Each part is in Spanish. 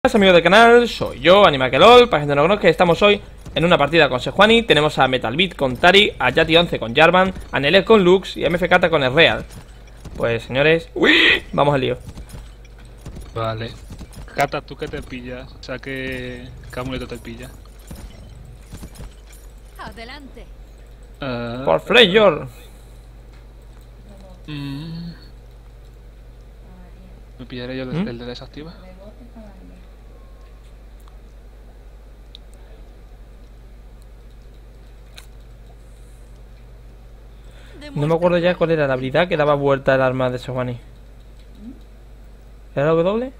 Hola amigos del canal, soy yo, AnimakeLol. Para gente que no conozca, estamos hoy en una partida con Sejuani. Tenemos a Metalbeat con Tari, a Yati11 con Jarvan, a Nelet con Lux y a MFKata con el Real. Pues señores, vamos al lío. Vale. Kata, ¿tú qué te pillas? O sea, ¿qué amuleto te pilla? Adelante. Por Freyjord. Me pillaré yo el de desactiva. No me acuerdo ya cuál era la habilidad que daba vuelta el arma de Sejuani. ¿Era la W?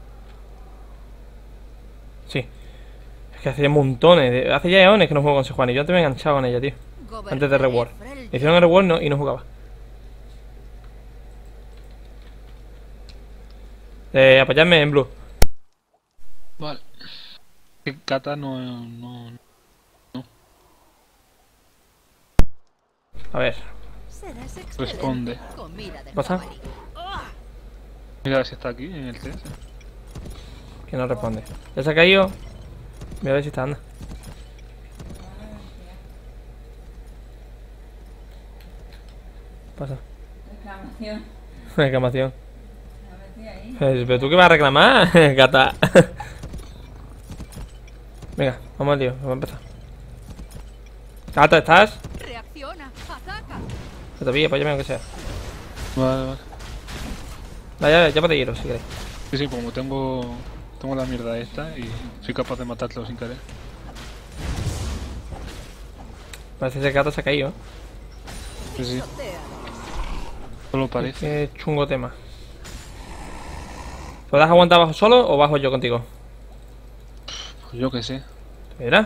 Sí. Es que hace montones, hace ya eones que no juego con Sejuani. Yo antes me he enganchado con ella, tío. Antes de Reward. Hicieron el Reward y no jugaba. Apoyadme en blue. Vale. Que Kata no. A ver. Responde. ¿Qué pasa? Mira a ver si está aquí en el TS. Que no responde. Ya se ha caído. Voy a ver si está, anda. ¿Qué pasa? Reclamación. Reclamación. La metí ahí. ¿Pero tú qué vas a reclamar, gata? Venga, vamos al lío, vamos a empezar. Gata, ¿estás? Reacciona, ataca. Que te pille, apóyame aunque sea. Vale. Vaya, ya podéis iros si queréis. Sí, como tengo la mierda esta y soy capaz de matarlo sin querer. Parece que el gato se ha caído. Sí. Solo parece. Qué chungo tema. ¿Podrás aguantar bajo solo o bajo yo contigo? Pues yo qué sé. ¿Verás?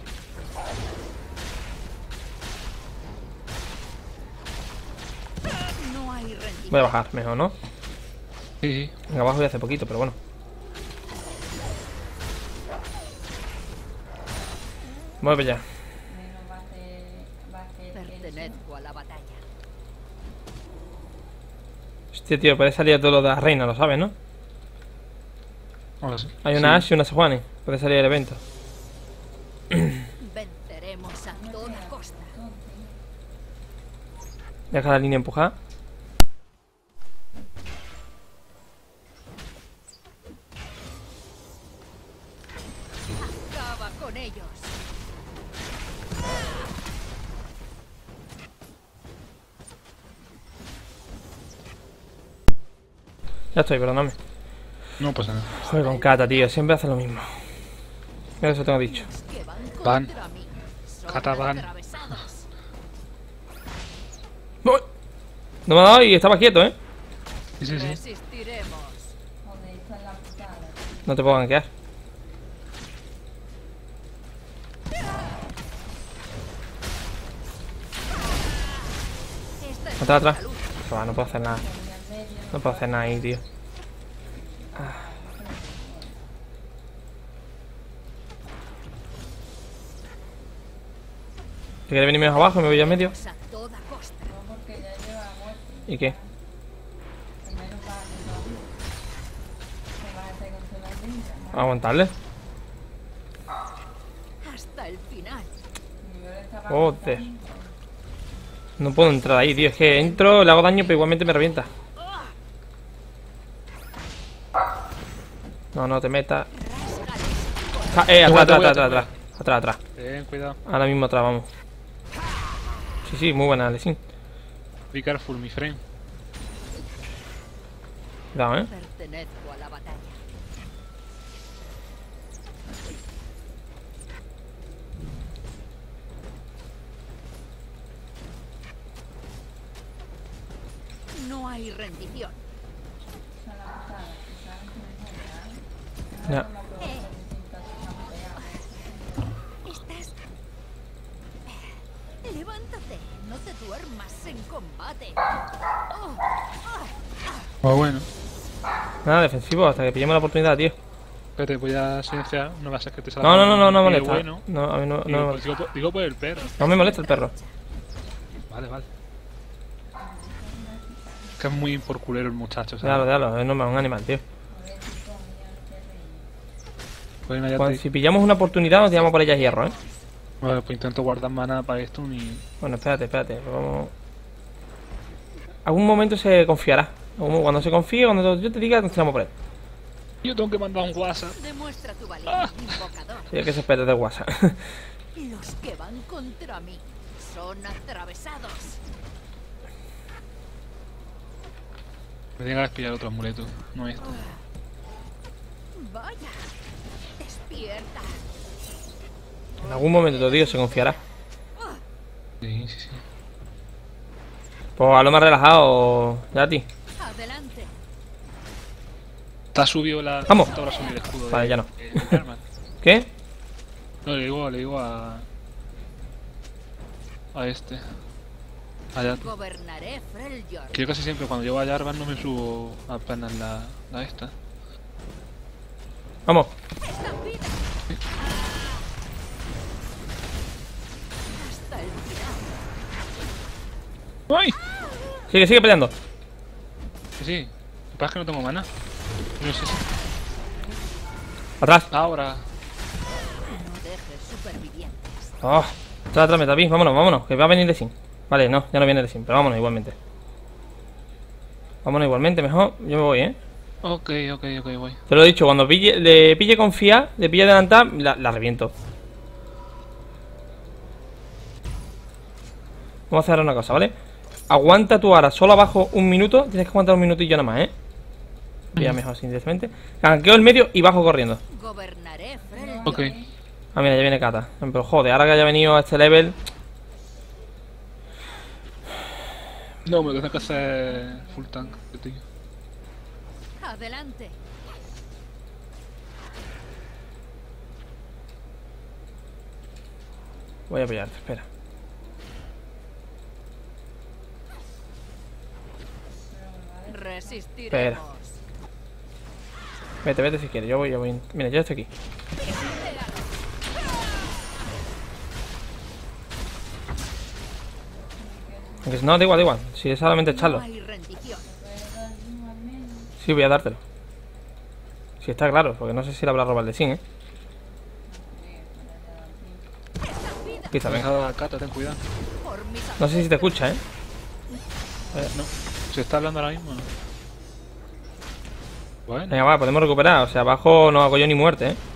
No hay rendimiento. Voy a bajar, mejor, ¿no? Sí. Venga, abajo ya hace poquito, pero bueno. Mueve ya. Menos va a ser Pertenezco a la batalla. Hostia, tío, puede salir todo lo de la reina, lo sabes, ¿no? Ahora sí. Hay una Ashe y una Sejuani. Puede salir el evento. Venceremos a toda costa. Deja la línea empujada. Acaba con ellos. Ya estoy, perdóname. No pasa nada. Joder, con Kata, tío. Siempre hace lo mismo. Mira, eso tengo dicho. Los que van Van. contra mí son Kata van. atravesados. ¡Uy! No me ha dado y estaba quieto, ¿eh? Sí. Resistiremos. joder, está en la putada. No te puedo gankear. Esta es Atrás, nuestra atrás. lucha. No puedo hacer nada. No puedo hacer nada ahí, tío. Si quieres venirme más abajo, me voy a medio. A toda costa. No, porque ya lleva muerto. ¿Y qué? Primero va a se va a hacer con su ladrilla, ¿no? ¿Aguantarle? Hasta el final. Yo le estaba Joder. No puedo entrar ahí, tío. Es que entro, le hago daño, pero igualmente me revienta. No, no te metas. Atrás. Cuidado. Ahora mismo atrás, vamos. Sí, muy buena, Lesin. Be careful, mi friend. Cuidado, Pertenezco a la batalla. No hay rendición. Ya. Estás... Levántate, no te duermas en combate. Pues bueno. Nada, defensivo, hasta que pillemos la oportunidad, tío. Espérate, voy a silenciar. No vas a que te salga. No me un molesta. bueno. No, a mí no me molesta. Digo por el perro. No me molesta el perro. Vale. Que es muy por culero el muchacho, ¿sabes? Déjalo, es un animal, tío. Pues nada, ya te... Si pillamos una oportunidad nos tiramos por ellas hierro, ¿eh? Vale, pues intento guardar mana para esto y... Bueno, espérate, vamos... Algún momento se confiará. Cuando se confíe, cuando yo te diga, nos tiramos por él. Yo tengo que mandar un WhatsApp. Demuestra tu valía, invocador. Sí, hay que se espera de WhatsApp. Los que van contra mí son atravesados. Me tengo que pillar otro amuleto, no esto. Vaya, despierta. En algún momento, te digo, se confiará. Sí, sí, sí. Pues a lo más relajado, Yati. Adelante. Te ha subido la... Vamos. Te habrá subido el escudo Vale, de... ya no. de German. ¿Qué? No, le digo a... A este. Allá. Gobernaré Freljord. Que yo casi siempre cuando llego a Jarvan no me subo apenas la esta. Vamos. Estampida. Hasta el final. ¡Ay! Sigue peleando. Que sí. Lo que pasa es que no tengo mana. No sé si... Atrás. Ahora. No dejes supervivientes. Oh, atrás, Metapi. Vámonos, que va a venir de Sin. Vale, no, ya no viene de Sin, pero vámonos igualmente. Vámonos igualmente, mejor. Yo me voy, ¿eh? Ok, voy. Te lo he dicho, cuando le pille confiar, le pille adelantar, la reviento. Vamos a hacer una cosa, ¿vale? Aguanta tú ahora solo abajo un minuto. Tienes que aguantar un minutillo nada más, ¿eh? Ya mejor así directamente. Ganqueo el medio y bajo corriendo. Gobernaré Freljord. Ok. Ah, mira, ya viene Kata. Pero joder, ahora que haya venido a este level. No, me tengo que hacer full tank, tío. Adelante. Voy a pillarte, espera. Resistiremos. Vete si quieres. Yo voy. Mira, yo estoy aquí. Aunque si no, da igual. Si es solamente echarlo. No hay rendición. Sí, voy a dártelo. Si está claro, porque no sé si le habrá robado el de Sin, ¿eh? Aquí está, venga. Venga, Cata, ten cuidado. Por mis No sé si te escucha, ¿eh? No. ¿Se está hablando ahora mismo? No. Bueno. Venga, va, podemos recuperar. O sea, abajo no hago yo ni muerte, ¿eh?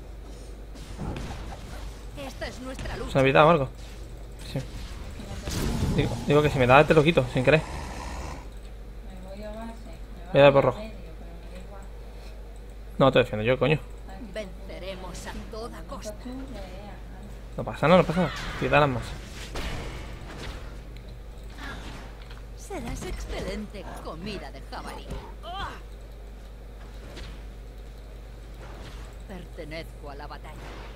Esta es nuestra ¿Se lucha. me ha olvidado algo? Sí. Digo que si me da te lo quito, sin querer. Me voy a base. Voy a dar por rojo. Medio, pero me da igual. No, te defiendo yo, coño. Venceremos a toda costa. Tú le veas. No pasa nada. Cuidalas más. Serás excelente comida de jabalí. ¡Ah! Pertenezco a la batalla.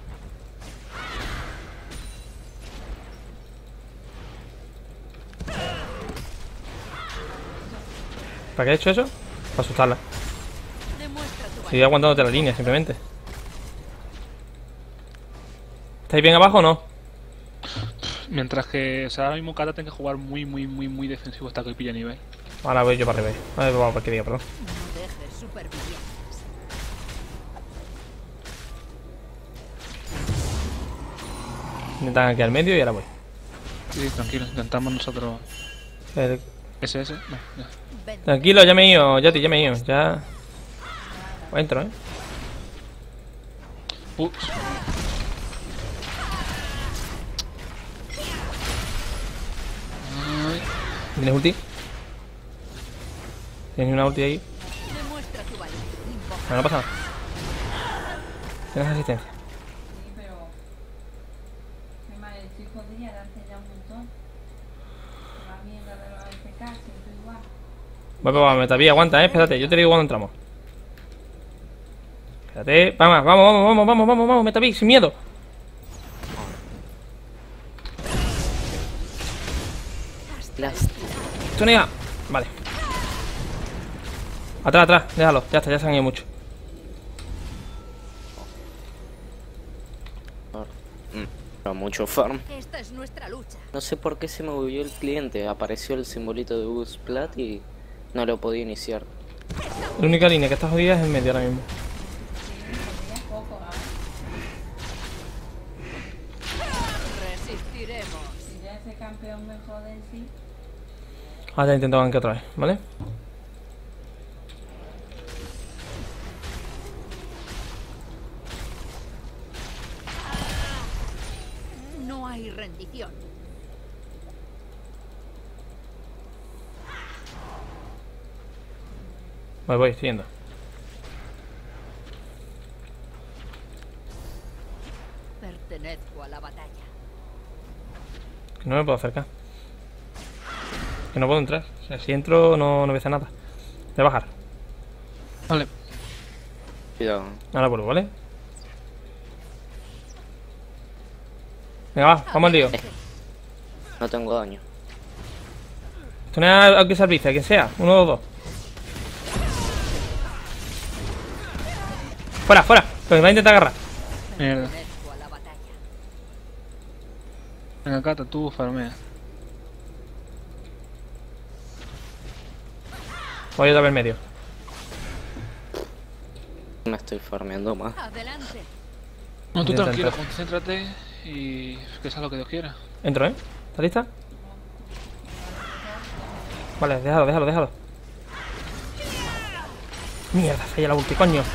¿Para qué he hecho eso? Para asustarla. Demuestra tu Sigue valía. aguantándote la línea, simplemente. ¿Estáis bien abajo o no? Mientras que, o sea, ahora mismo Cata tiene que jugar muy defensivo hasta que pille nivel. Ahora voy yo para arriba. Vamos, para que diga, perdón. No dejes supervivientes. Intentan aquí al medio y ahora voy. Sí, tranquilo, intentamos nosotros... El- ¿SS? No, ya. Ven. Tranquilo, ya me he ido, Yati, ya me he ido. Ya. Pues entro, ¿eh? Ups. Ay, ¿Tienes ulti? ¿Tienes una ulti ahí? Demuestra tu valía. Invoca. No, no pasa nada. Tienes asistencia. Sí, pero. Qué mal, el chico podría darte ya un montón. La mierda de los AFK, siempre igual. Vamos, Metapi, aguanta, espérate, yo te digo cuando entramos. Espérate, vamos, Metapi, sin miedo. Tunea. Vale. Atrás, déjalo, ya está, ya se han ido mucho. Mucho farm. Esta es nuestra lucha. No sé por qué se me movió el cliente. Apareció el simbolito de Boost Plat y no lo podía iniciar. La única línea que está jodida es en medio ahora mismo. Podrías poco, ¿ah? ese campeón me jode en sí. Ahora ya intento gankear otra vez, ¿vale? No hay rendición. Voy, estoy yendo. Pertenezco a la batalla. Que no me puedo acercar. Que no puedo entrar. O sea, si entro no voy a hacer nada. Voy a bajar. Vale. Cuidado. Ahora vuelvo, ¿vale? Venga, va, vamos al lío. No tengo daño. Esto no es a que servicio, a quien sea. 1, 2, 2. Fuera, fuera. Que me va a intentar agarrar. Mierda. Pertenezco a la batalla. Venga, Cata, tú farmea. Voy otra vez en medio. Me estoy farmeando más. Adelante. No, tú Intenta tranquilo, entrar. concéntrate y que sea lo que Dios quiera. Entro, ¿eh? ¿Estás lista? Vale, déjalo. Mierda, falla la ulti, coño.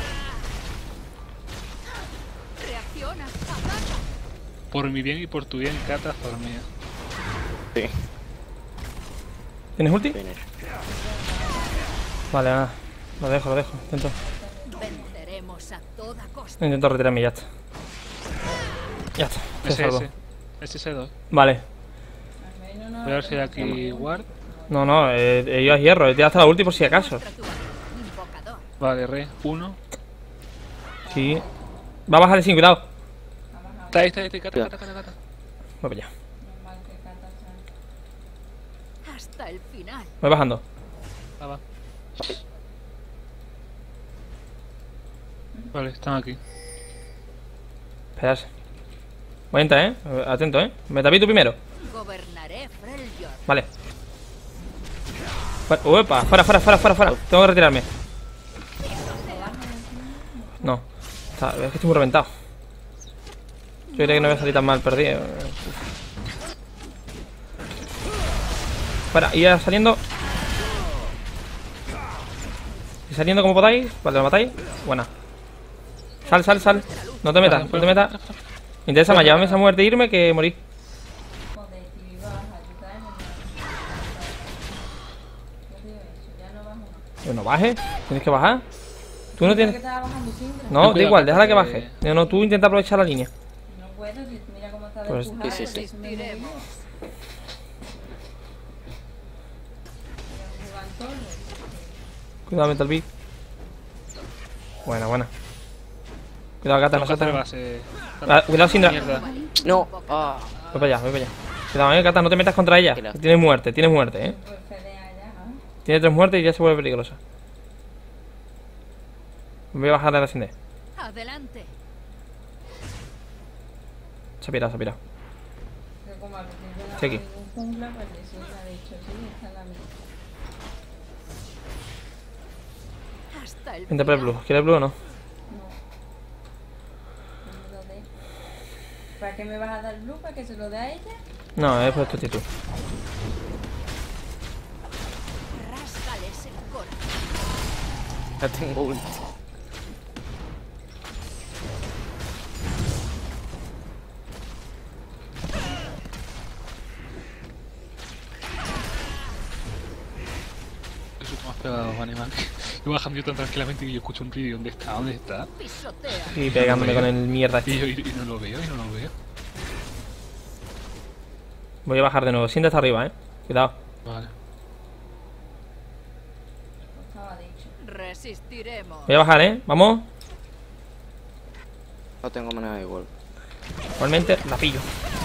Reacciona. Ataca. Por mi bien y por tu bien, Cata, farmea. Sí. ¿Tienes ulti? Finish. Vale, nada. Lo dejo. Venceremos a toda costa. Intento retirarme y ya está. Ya está. Estoy Ese, salvo. ese. Ese S2. Vale. Al menos no. Voy a ver si hay aquí ward. No, yo a hierro. He tirado hasta la ulti por si acaso. Muestra tu valor, invocador. Vale, re. 1. Sí. Va a bajar el 5, cuidado. Está ahí, Cata. Voy para allá. Normal que Cata sea. Hasta el final. Voy bajando. Va. Vale, están aquí. Esperarse. Voy a entrar, atento, Me tapé tú primero. Gobernaré Freljord. Vale. Uepa, fuera. Tengo que retirarme. No. Es que estoy muy reventado. Yo creía que no voy a salir tan mal perdido. Fuera, ir saliendo. Y saliendo como podáis. Vale, ¿lo matáis? Buena. Sal. No te metas. Interesa más llevarme esa muerte e irme que morir. Joder, si ibas a ayudarme. Yo digo eso, ya no bajo más. Pero no bajes. Tienes que bajar. Tú no ¿Por qué tienes. estaba bajando Syndra? No, da igual, déjala que baje. No, tú intenta aprovechar la línea. No puedo, si mira cómo está Pues, despujada. sí. Resistiremos. Cuidado, Metal Beat. Buena. Cuidado, Gata, no Cata de salta. base. Cuidado, Syndra. Mierda. No. Ah. Voy para allá. Cuidado, Gata, no te metas contra ella. Tranquila. Tiene muerte, Pues pelea ya, ¿no? Tiene 3 muertes y ya se vuelve peligrosa. Me voy a bajar de la Sinde. Adelante. Se ha pirado. Que como al principio no Sí, hay aquí. ningún jungla, pues le Syndra ha dicho, sí, esta es la mía. Hasta el Vente por el final. blue. ¿Quieres blue o no? No. Que me lo dé. ¿Para qué me vas a dar blue? ¿Para que se lo dé a ella? No, es por tu actitud. Ráscales el corazón. Ya tengo ulti. Eso te me has pegado, animal. Yo bajando yo tan tranquilamente que yo escucho un ruido. ¿Dónde está? Pisotea. Y pegándome con el mierda Y, este. y no lo veo. Voy a bajar de nuevo. Sinde está arriba, Cuidado. Vale. Pues estaba dicho. Resistiremos. Voy a bajar, Vamos. No tengo manera de igual. Igualmente la pillo.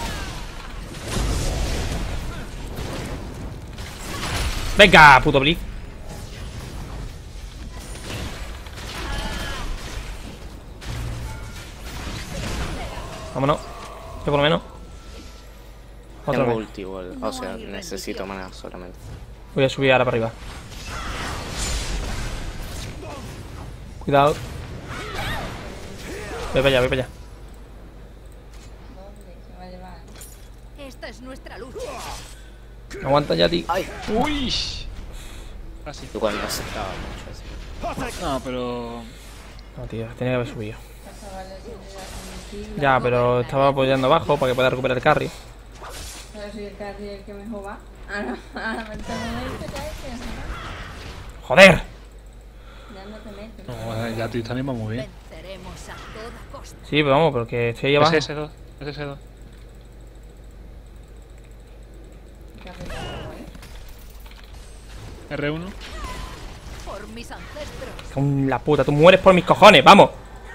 Venga, puto Blitz. Vámonos. Yo por lo menos. Otra Tengo vez. ulti igual. O sea, necesito manera solamente. Voy a subir ahora para arriba. Cuidado. Voy para allá. ¿Dónde se va a llevar? Esta Esta es nuestra lucha. Aguanta, Yati. Ay, ¡Uy! Casi. igual no aceptaba mucho así. No, pero... No, tío, tenía que haber subido. Esa vale siempre ya con mi sigla. Ya, pero estaba apoyando abajo para que pueda recuperar el carry. Pero soy el casi el que mejor va. Ahora me tengo que caer que ¡Joder! ya no te metes. No, ya te está animando muy bien. Venceremos a toda costa. Sí, pero vamos, porque estoy ahí abajo. SS2, SS2. R1. Por mis ancestros. Con la puta, tú mueres por mis cojones, vamos.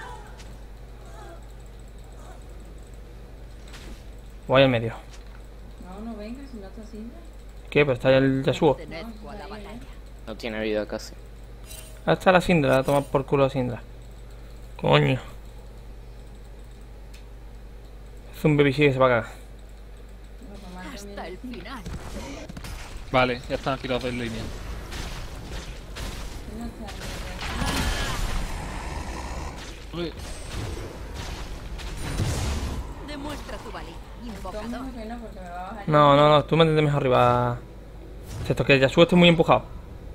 Voy al medio. No vengas si no te sirve. ¿Qué? Pero está ya el Yasuo. Pertenezco a la batalla. No tiene vida casi. Ahí está la Syndra, a tomar por culo a Syndra. Coño. Es un BBC que se va a cagar. Hasta el final. Vale, ya están aquí los dos en línea. Uy, Demuestra tu valía, invocador. ¿Cómo que no? Porque me va a bajar. No, tú mantente mejor arriba. Excepto que el Yasuo esté muy empujado.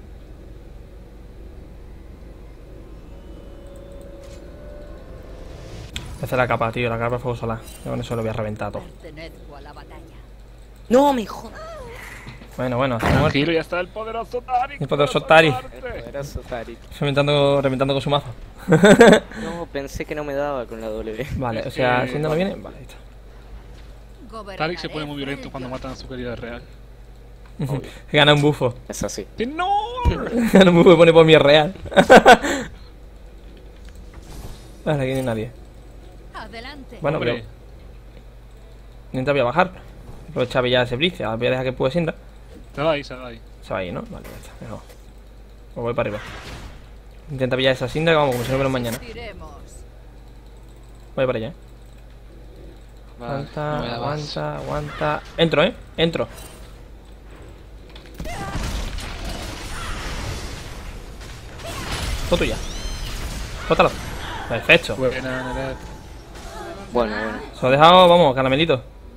Esta es la capa, tío, la capa de fuego solar. Yo con eso lo voy a reventar todo. Pertenezco a la batalla. No, me jodas. Bueno, está muerto. tranquilo, ya está el poderoso Tari. El poderoso Tari. Poderoso Tarik. Reventando con su mazo. No, pensé que no me daba con la W. Vale, o Es sea, que- Syndra no viene. Vale, listo. Tarik se pone muy violento cuando matan a su querida real. Gana un bufo. Es así. ¡Que no! Gana un bufo y pone por mi real. Vale, aquí no hay nadie. Adelante. Bueno, Hombre, pero intenta voy a bajar. Aprovechaba ya ese blitz. Ahora voy a dejar que pude Syndra. se va ahí, se va ahí. Se va ahí, ¿no? Vale, ya está, mejor. Pues voy para arriba. Intenta pillar esa Syndra, vamos, como si no hubiera un mañana. Iremos. Voy para allá. Vale, Aguanta, no me da más. aguanta. Entro, entro. Todo tuya. Bótalo. Perfecto. Buena, Nerea. Bueno. Se lo he dejado, vamos, caramelito.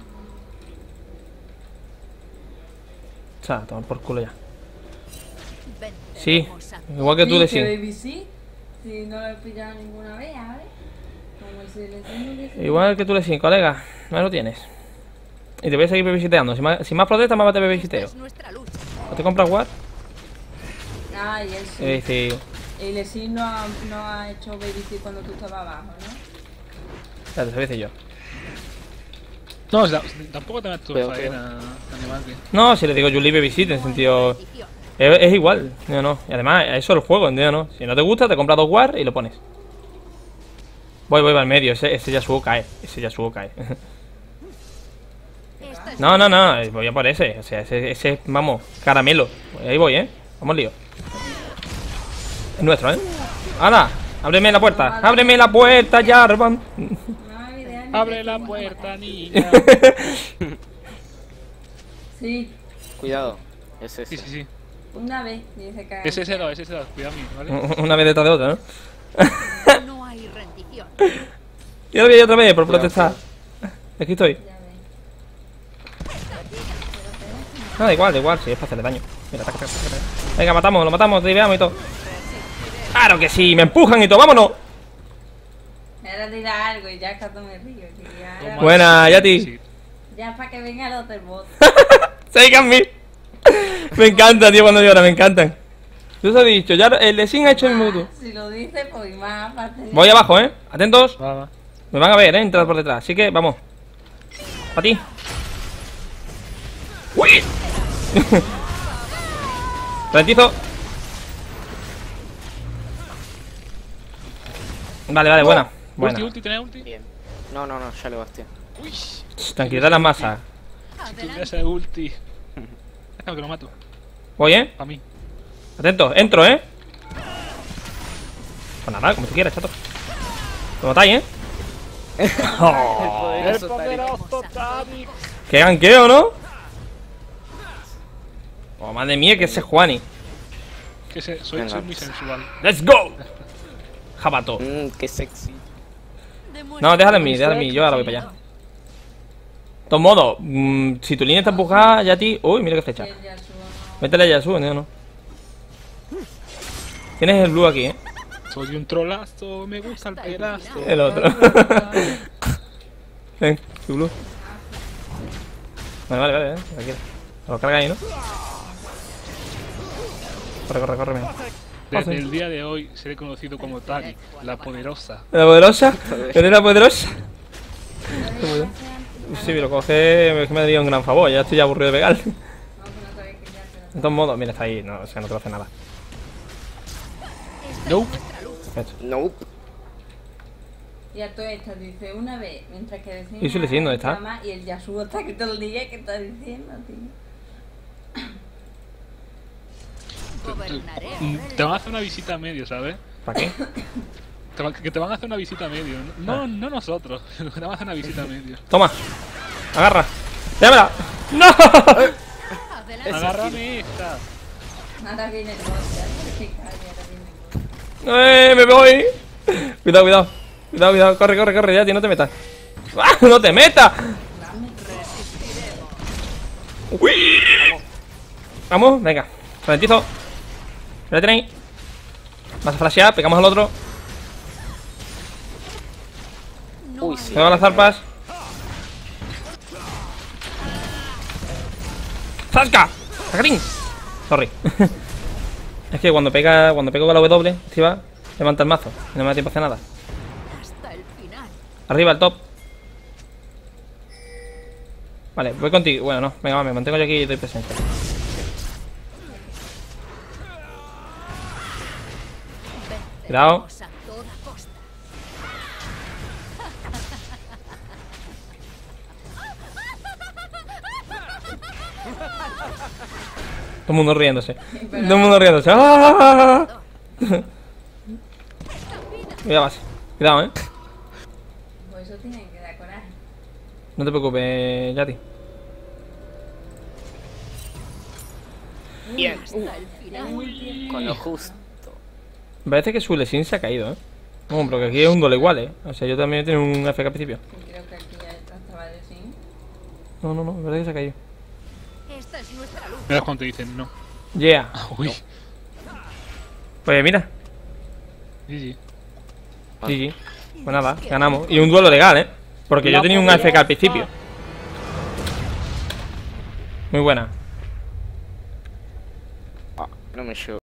O sea, toma por culo ya. Sí, Venceremos a igual que tú de Sí, que sí. Baby sí. Si no lo he pillado ninguna vez, a ver. Como el silencio dice. Igual que tú le sí, colega. No lo tienes. Y te voy a seguir babysiteando. Si más protesta, más te babysiteo. es nuestra lucha. ¿O te compras War? Ah, y él sí. Y dice, El Lesin no ha hecho babysit cuando tú estabas abajo, ¿no? espérate, se lo hice yo. No, o sea, tampoco te metes tu Pero, faena, animante. No, si le digo Julie babysit, en sentido. Religión. Es igual, no. Y además, eso es el juego, ¿entiendes? No. Si no te gusta, te compras 2 War y lo pones. Voy al medio, ese Yasuo cae. Ese Yasuo cae. Esta es No, voy a por ese. O sea, ese vamos, caramelo. Ahí voy, Vamos lío. Es nuestro, ¡Hala! ¡Ábreme la puerta! ¡Ábreme la puerta, Jarvan! No, idea ni Abre que la tú puerta, vas a niña. Sí, Cuidado. Es ese. Sí, sí, sí. una vez. Dice que. Es SS2, es SS2, cuidado a mí, ¿vale? Una vez detrás de otra, ¿no? no hay rendición. Y ahora voy otra vez por protestar. Aquí estoy. Ya ves. No, da igual, si es para hacerle daño. Mira, taca. Venga, lo matamos, veamos y todo. ¡Claro que sí! ¡Me empujan y todo! ¡Vámonos! Me era tirar algo y ya cuando me río. Que ya, Toma. Buena, Yati. Sí. ya para que venga el otro bot. ¡Síganme! Me encanta, tío, cuando llora, me encantan. Yo os he dicho, ya el Lesin ha hecho el mismo que tú. Si lo dice, pues más aparte. Voy abajo, Atentos. Va. Me van a ver, entrar por detrás. Así que, vamos. Para ti. ¡Uy! Ralentizo. Vale, buena. Ulti, ¿tenés ulti? Bien. No, ya lo gasté. Uy, Tranquilidad las masas. si tuviera Adelante. ese ulti. Déjame que lo mato. Voy, A mí. Atento, entro, Pues nada, como tú quieras, chato. Lo matáis, Oh, El poderoso Tarik. ¡Qué ganqueo, ¿no? Oh, madre mía, que ese Juani. Que soy muy sensual. ¡Let's go! Jabato. Qué sexy. Demuestra No, déjalo en tu mí, yo ahora voy para allá. todos modos, si tu línea está empujada, ya a ti. Uy, mira qué flecha. El Yasuo no. Métele a Yasuo, no. Tienes el blue aquí, Soy un trolazo, me gusta el pelazo. El otro. Ven, tu blue. Vale, tranquilo. Lo carga ahí, ¿no? Corre, mira. Desde el día de hoy seré conocido como Tari, la poderosa. ¿La poderosa? ¿Eres la poderosa? Sí, me lo coge, es que me ha dio un gran favor, ya estoy ya aburrido de pegar. No, que no sabéis que ya se lo- De todos modos, mira, está ahí, no, o sea, no te va a hacer nada. Nope. Perfecto. Nope. Y a todo esto dice una vez, mientras que decimos. ¿Y su Lecin dónde está? Y el Yasuo está aquí todo el día, ¿qué está diciendo, tío? Gobernaré Te van a hacer una visita a medio, ¿sabes? ¿Para qué? Que te van a hacer una visita a medio. No nosotros. Te van a hacer una visita a medio. Toma, agarra. ¡Déjamela! ¡No! Adelante. Agárrame esta. Ahora viene el boss, ya sé que cae, ahora viene el boss. ¡Me voy! Cuidado, corre, ya, tío, no te metas. ¡Ah, no te metas! ¡Uy! Vamos, venga, ralentizo. ¿Lo tenéis? Vas a flashear, pegamos al otro. Uy, sí. Pegamos las zarpas. ¡Zasca! ¡Sacarín! Sorry. Es que cuando pego con la W, activa, levanta el mazo. Y no me da tiempo a hacer nada. Hasta el final. Arriba, el top. Vale, voy contigo. Bueno, no, venga, va, me mantengo yo aquí y doy presencia. Cuidado. Venceremos a toda costa. Todo el mundo riéndose. Todo el mundo riéndose. ¡Ah! Cuidado, más. Cuidado, Pues eso tiene que dar coraje. No te preocupes, Yati. Bien. Hasta el final. Con lo justo. Me parece que su Lecin se ha caído, No, pero que aquí es un doble igual, O sea, yo también tengo un FK al principio. Y creo que aquí ya estaba de sí. No, me parece que se ha caído. Esta es nuestra luz. Mira cuando te dicen no. Yeah. Uy. Pues mira, GG. GG. Pues nada, ganamos. Y un duelo legal, Porque yo tenía un AFK al principio. Muy buena. No me llevo.